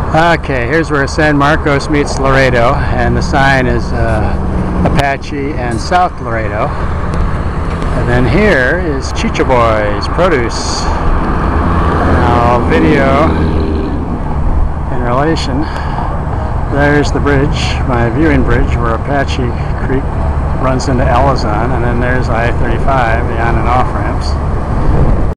Okay, here's where San Marcos meets Laredo, and the sign is Apache and South Laredo. And then here is Chicho Boys Produce. Now, video in relation. There's the bridge, my viewing bridge, where Apache Creek runs into Alazon, and then there's I-35, the on and off ramps.